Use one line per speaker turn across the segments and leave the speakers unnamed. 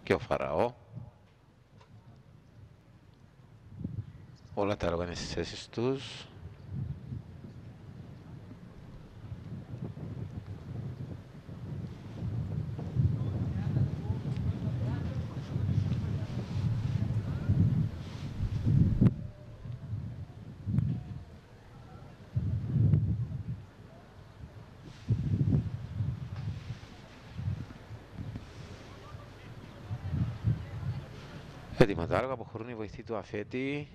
και ο Φαραώ. Όλα τα έργα είναι στις θέσεις τους. Έτοιμα τα έργα, αποχωρούν οι βοηθοί του αφέτη.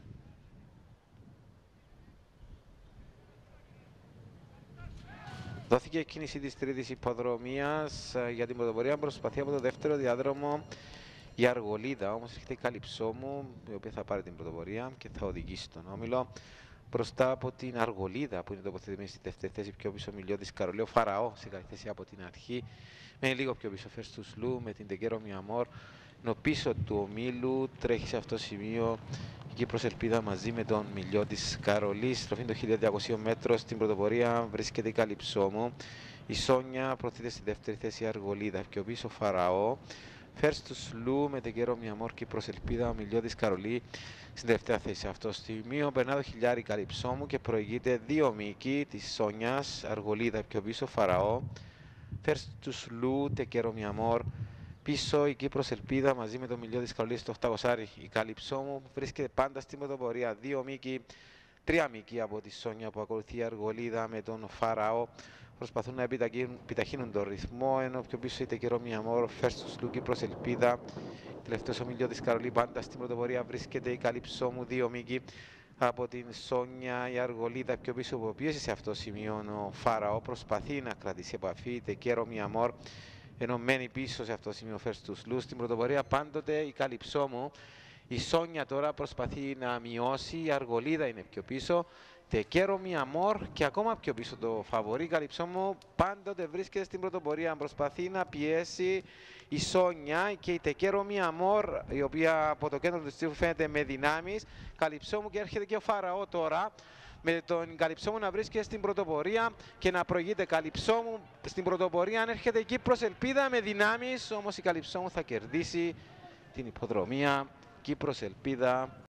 Δόθηκε κίνηση της τρίτης υποδρομίας για την πρωτοπορία. Προσπαθεί από το δεύτερο διάδρομο η Αργολίδα. Όμως έρχεται η Καλυψόμου, η οποία θα πάρει την πρωτοπορία και θα οδηγήσει τον όμιλο. Μπροστά από την Αργολίδα, που είναι τοποθετημένη στη δεύτερη θέση, πιο πίσω Μιλιώτης Καρολέο. Φαραώ σε καλή θέση από την αρχή. Με λίγο πιο πίσω Φέρστους Λου με την Τεκέρο Μιαμόρ. Ενώ πίσω του ομίλου τρέχει σε αυτό το σημείο η Κύπρος Ελπίδα μαζί με τον Μιλιώτης Καρολή. Στροφή των 1200 μέτρων στην πρωτοπορία βρίσκεται η Καλυψόμου. Η Σόνια προωθείται στη δεύτερη θέση η Αργολίδα. Πιο πίσω Φαραώ. Φέρστους Λου με Τεκέρο Μιαμόρ, Κύπρος Ελπίδα, ο Μιλιώτης Καρολή στην τελευταία θέση. Σε αυτό το σημείο περνά το χιλιάρι Καλυψόμου και προηγείται δύο μήκη της Σόνιας. Αργολίδα πιο πίσω Φαραώ. Φέρστους Λου, Τεκέρο Μιαμόρ. Πίσω η Κύπρος Ελπίδα μαζί με τον Μιλιώτης Καρολή στο 800. Η Καλυψόμου βρίσκεται πάντα στην πρωτοπορία. Δύο μήκη, τρία μήκη από τη Σόνια που ακολουθεί η Αργολίδα με τον Φαραώ. Προσπαθούν να επιταχύνουν τον ρυθμό, ενώ πιο πίσω η Τεκέρο Μιαμόρ, Φέρστους Λου, Κύπρος Ελπίδα. Τελευταίος ο Μιλιώτης Καρολή πάντα στην πρωτοπορία βρίσκεται η Καλυψόμου, δύο μήκη από την Σόνια. Η Αργολίδα πιο πίσω που πίεση σε αυτό το σημείο ο Φαραώ προσπαθεί να κρατήσει επαφή. Η Τεκέρο Μιαμόρ ενώ μένει πίσω σε αυτό το σημείο Φέρστους Λου. Στην πρωτοπορία πάντοτε η Καλυψόμου. Η Σόνια τώρα προσπαθεί να μειώσει, η Αργολίδα είναι πιο πίσω. Τεκέρο Μιαμόρ και ακόμα πιο πίσω το φαβορί Καλυψόμου πάντοτε βρίσκεται στην πρωτοπορία. Προσπαθεί να πιέσει η Σόνια και η Τεκέρο Μιαμόρ, η οποία από το κέντρο του στίβου φαίνεται με δυνάμεις. Καλυψόμου και έρχεται και ο Φαραώ τώρα. Με τον Καλυψόμου να βρίσκεται στην πρωτοπορία και να προηγείται Καλυψόμου στην πρωτοπορία. Αν έρχεται η Κύπρος Ελπίδα με δυνάμεις, όμως η Καλυψόμου θα κερδίσει την υποδρομία. Κύπρος Ελπίδα